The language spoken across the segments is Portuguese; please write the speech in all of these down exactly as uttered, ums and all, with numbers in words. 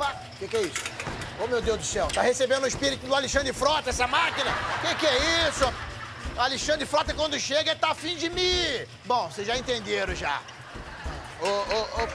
Opa! O que, que é isso? Ô, meu Deus do céu, tá recebendo o espírito do Alexandre Frota, essa máquina? O que, que é isso? Alexandre Frota, quando chega, ele tá afim de mim. Bom, vocês já entenderam já. Ô, ô, ô.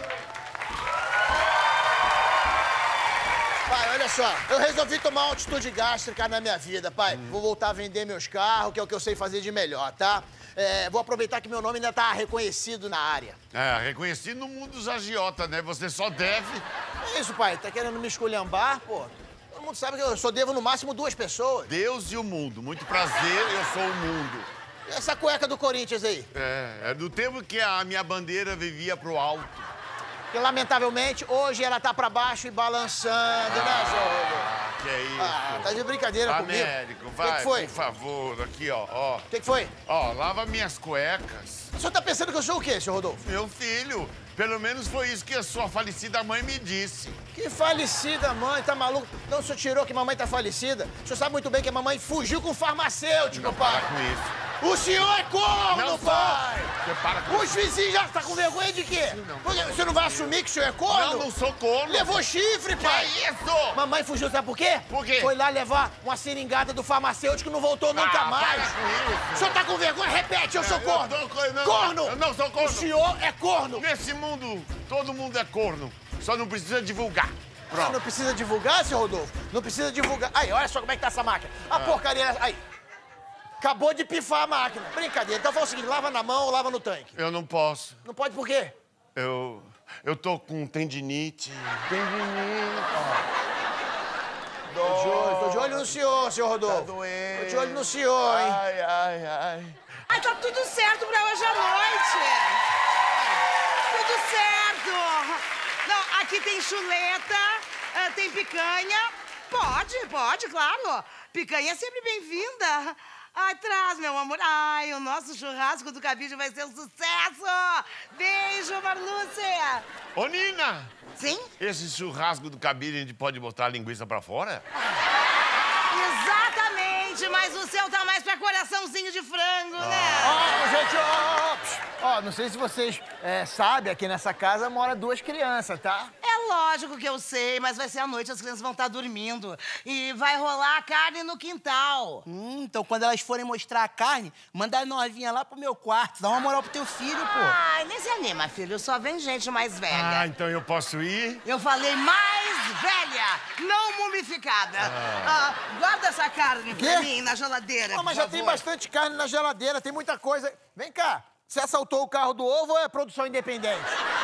Pai, olha só, eu resolvi tomar uma atitude gástrica na minha vida, pai. Hum. Vou voltar a vender meus carros, que é o que eu sei fazer de melhor, tá? É, vou aproveitar que meu nome ainda tá reconhecido na área. É, reconhecido no mundo dos agiotas, né? Você só deve... É isso, pai. Tá querendo me esculhambar, pô? Todo mundo sabe que eu só devo no máximo duas pessoas. Deus e o mundo. Muito prazer, eu sou o mundo. E essa cueca do Corinthians aí? É, é do tempo que a minha bandeira vivia pro alto. Que, lamentavelmente, hoje ela tá pra baixo e balançando, ah, né, senhor? Ah, que é isso? Ah, tá de brincadeira comigo. Américo, vai, que que foi? por favor, aqui, ó, ó. O que, que foi? Ó, lava minhas cuecas. O senhor tá pensando que eu sou o quê, senhor Rodolfo? Meu filho, pelo menos foi isso que a sua falecida mãe me disse. Que falecida mãe, tá maluco? Não, o senhor tirou que mamãe tá falecida? O senhor sabe muito bem que a mamãe fugiu com um farmacêutico, Não, pai. para com isso. O senhor é corno, não pai! Você para com Os vizinhos já tá com vergonha de quê? Não, Porque você não vai assumir que o senhor é corno? Não, não sou corno. Levou chifre, pai! Que isso? Mamãe fugiu, sabe por quê? Por quê? Foi lá levar uma seringada do farmacêutico e não voltou nunca ah, mais. Para com isso. O senhor tá com vergonha? Repete, eu sou corno! Eu tô, não, corno! Eu não sou corno! O senhor é corno! Nesse mundo, todo mundo é corno. Só não precisa divulgar. Pronto. Ah, não precisa divulgar, seu Rodolfo? Não precisa divulgar. Aí, olha só como é que tá essa máquina. A ah. porcaria... Aí. Acabou de pifar a máquina. Brincadeira. Então faz o seguinte, lava na mão ou lava no tanque? Eu não posso. Não pode por quê? Eu... Eu tô com tendinite. Tendinite. Tô de olho, tô de olho no senhor, senhor Rodolfo. Tá doendo. Tô de olho no senhor, hein? Ai, ai, ai. Ai, tá tudo certo pra hoje à noite. Tudo certo. Não, aqui tem chuleta, tem picanha. Pode, pode, claro. Picanha é sempre bem-vinda. Ai, traz, meu amor. Ai, o nosso churrasco do cabide vai ser um sucesso. Beijo, Marlúcia. Ô, Nina. Sim? Esse churrasco do cabide, a gente pode botar a linguiça pra fora? Exatamente, mas o seu tá mais pra coraçãozinho de frango, ah. né? Ó, oh, gente, ó, ó, oh, não sei se vocês é, sabem, aqui nessa casa mora duas crianças, tá? É lógico que eu sei, mas vai ser à noite, as crianças vão estar dormindo. E vai rolar a carne no quintal. Hum, então quando elas forem mostrar a carne, manda a novinha lá pro meu quarto. Dá uma moral pro teu filho, pô. Ai, nem se anima, filho. Só vem gente mais velha. Ah, então eu posso ir? Eu falei mais velha, não mumificada. Ah. Ah, guarda essa carne pra mim na geladeira, Não, mas por já favor. tem bastante carne na geladeira, tem muita coisa. Vem cá, você assaltou o carro do ovo ou é produção independente?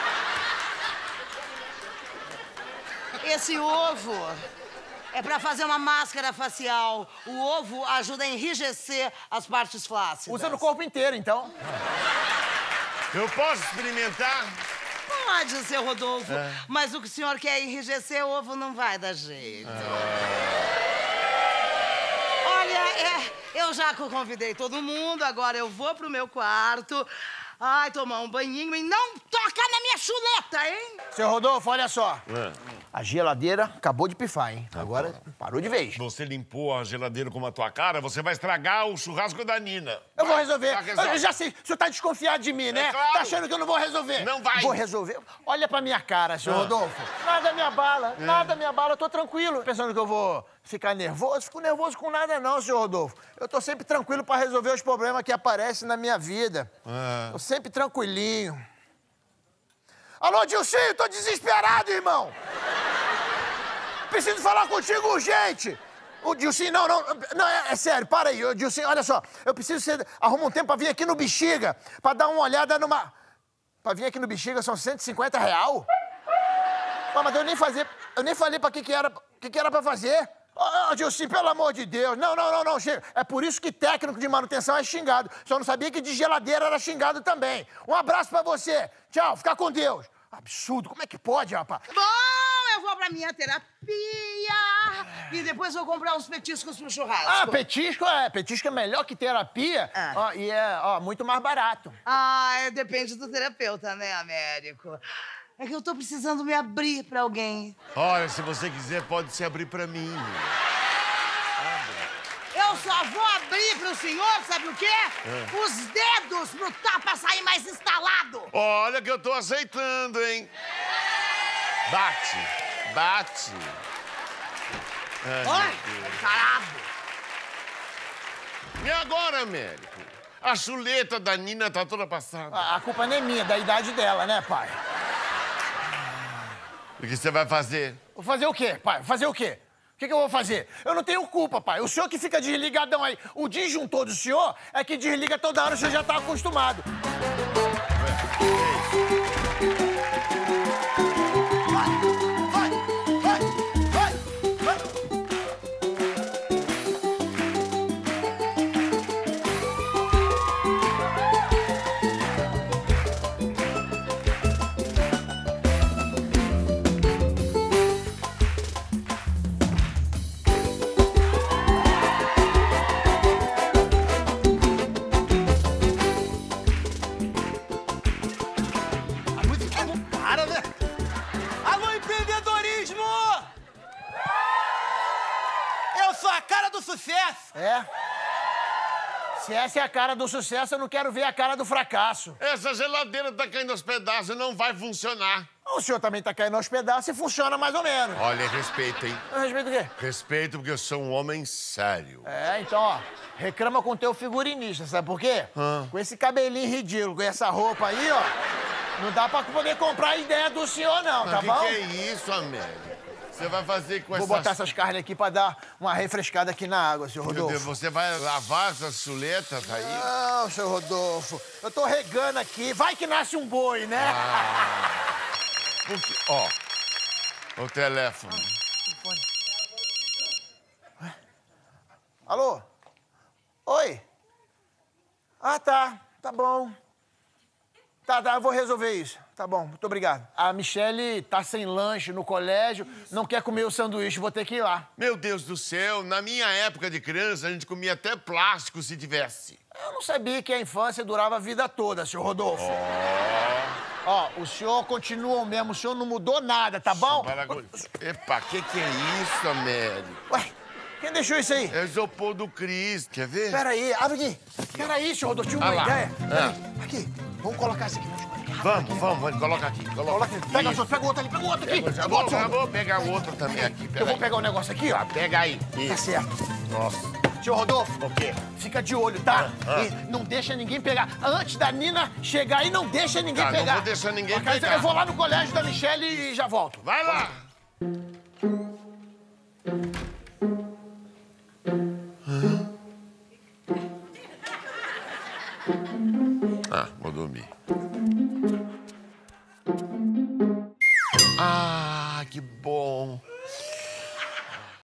Esse ovo é pra fazer uma máscara facial. O ovo ajuda a enrijecer as partes flácidas. Usa no corpo inteiro, então. Eu posso experimentar? Pode, seu Rodolfo. É. Mas o que o senhor quer enrijecer, o ovo não vai dar jeito. É. Olha, é, eu já convidei todo mundo, agora eu vou pro meu quarto. Ai, tomar um banhinho e não tocar na minha chuleta, hein? Seu Rodolfo, olha só. É. A geladeira acabou de pifar, hein? Agora parou de vez. Você limpou a geladeira com a tua cara, você vai estragar o churrasco da Nina. Eu vou resolver. Vai, Eu já sei, o senhor tá desconfiado de mim, né? É claro. Tá achando que eu não vou resolver? Não vai. Vou resolver. Olha pra minha cara, senhor Ah. Rodolfo. Nada me abala, é. nada me abala, eu tô tranquilo. Pensando que eu vou ficar nervoso? Fico nervoso com nada não, senhor Rodolfo. Eu tô sempre tranquilo pra resolver os problemas que aparecem na minha vida. Ah. Tô sempre tranquilinho. Alô, Dilcinho, tô desesperado, irmão. Preciso falar contigo urgente. O Dilcinho, não, não, não, é, é sério, para aí. O Dilcinho, olha só, eu preciso que você arruma um tempo pra vir aqui no Bexiga, pra dar uma olhada numa... Pra vir aqui no Bexiga são cento e cinquenta real? Mas eu nem fazer, eu nem falei pra que que era, que que era pra fazer. Ô, oh, Dilcinho, pelo amor de Deus. Não, não, não, não, chega. É por isso que técnico de manutenção é xingado. Só não sabia que de geladeira era xingado também. Um abraço pra você. Tchau, fica com Deus. Absurdo, como é que pode, rapaz? Bom, eu vou pra minha terapia e depois vou comprar uns petiscos pro churrasco. Ah, petisco é. Petisco é melhor que terapia. Ah. Ó, e é, ó, muito mais barato. Ah, é, depende do terapeuta, né, Américo? É que eu tô precisando me abrir pra alguém. Olha, se você quiser, pode se abrir pra mim. Eu só vou abrir pro senhor, sabe o quê? É. Os dedos pro tapa sair mais instalado. Olha que eu tô aceitando, hein? Bate. bate. Ai, Oi, caralho. E agora, Américo? A chuleta da Nina tá toda passada. A, a culpa não é minha, da idade dela, né, pai? O que você vai fazer? Vou fazer o quê, pai? Fazer o quê? O que, que eu vou fazer? Eu não tenho culpa, pai. O senhor que fica desligadão aí. O disjuntor do senhor é que desliga toda hora, o senhor já tá acostumado. Vai, vai, vai, vai, vai. Sucesso! É? Se essa é a cara do sucesso, eu não quero ver a cara do fracasso. Essa geladeira tá caindo aos pedaços e não vai funcionar. O senhor também tá caindo aos pedaços e funciona mais ou menos. Olha, respeita, hein? Eu respeito o quê? Respeito porque eu sou um homem sério. É, então, ó, reclama com o teu figurinista, sabe por quê? Hã? Com esse cabelinho ridículo, com essa roupa aí, ó, não dá pra poder comprar a ideia do senhor, não, tá que bom? que é isso, Américo? Você vai fazer com Vou essas... botar essas carnes aqui pra dar uma refrescada aqui na água, senhor Meu Rodolfo. Deus, você vai lavar essas chuletas aí? Não, senhor Rodolfo, eu tô regando aqui. Vai que nasce um boi, né? Ah, porque, ó, o telefone. Alô? Oi? Ah, tá. Tá bom. Tá, tá, eu vou resolver isso. Tá bom, muito obrigado. A Michele tá sem lanche no colégio, não quer comer o sanduíche, vou ter que ir lá. Meu Deus do céu, na minha época de criança, a gente comia até plástico se tivesse. Eu não sabia que a infância durava a vida toda, senhor Rodolfo. Ó, o senhor continua o mesmo, o senhor não mudou nada, tá bom? Epa, que que é isso, Américo? Ué, quem deixou isso aí? É o isopor do Cris, quer ver? Peraí, abre aqui. Peraí, senhor Rodolfo, tinha uma Ah lá. ideia. Peraí, Ah. aqui, vamos colocar isso aqui. Vamos, vamos, vamos, coloca aqui, coloca, Coloca aqui. Pega, Isso. senhor, pega o outro ali, pega o outro aqui. Pega, já Pega o vou, outro, já senhor. vou pegar o outro também aqui, Eu vou peraí. pegar o negócio aqui, ó. Pega aí. Tá Isso. certo. Nossa. Senhor Rodolfo, O quê? fica de olho, tá? Ah, ah. E não deixa ninguém pegar. Antes da Nina chegar aí, não deixa ninguém Tá, não pegar. vou deixar ninguém Ok, pegar. Eu vou lá no colégio da Michele e já volto. Vai lá.